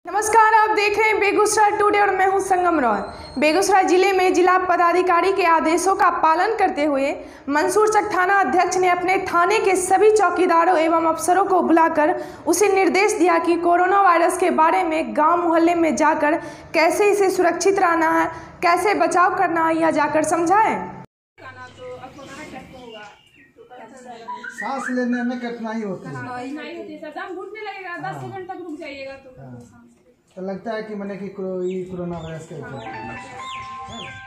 नमस्कार, आप देख रहे हैं बेगूसराय टुडे और मैं हूं संगम रॉय। बेगूसराय जिले में जिला पदाधिकारी के आदेशों का पालन करते हुए मंसूर चक थाना अध्यक्ष ने अपने थाने के सभी चौकीदारों एवं अफसरों को बुलाकर उसे निर्देश दिया कि कोरोना वायरस के बारे में गांव मोहल्ले में जाकर कैसे इसे सुरक्षित रहना है, कैसे बचाव करना है, यह जाकर समझाएं। सांस लेने में कठिनाई होती है। सर, दम घुटने लगेगा, 10 सेकंड तक रुक जाइएगा तो लगता है कि मैंने कि कोरोना वायरस के